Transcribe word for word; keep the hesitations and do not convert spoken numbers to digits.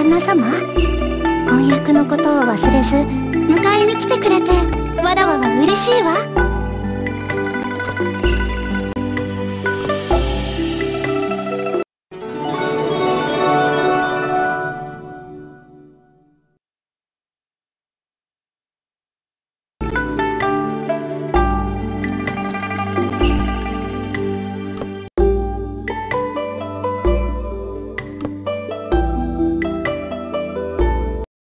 旦那様、婚約のことを忘れず迎えに来てくれてわらわは嬉しいわ。